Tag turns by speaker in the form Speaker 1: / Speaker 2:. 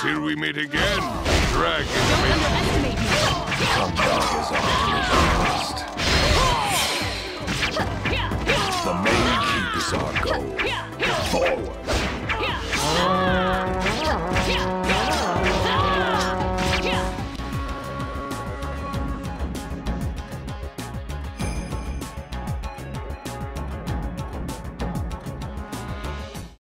Speaker 1: Till we meet again, Dragon.
Speaker 2: Don't underestimate me.
Speaker 3: Come back as often as you must.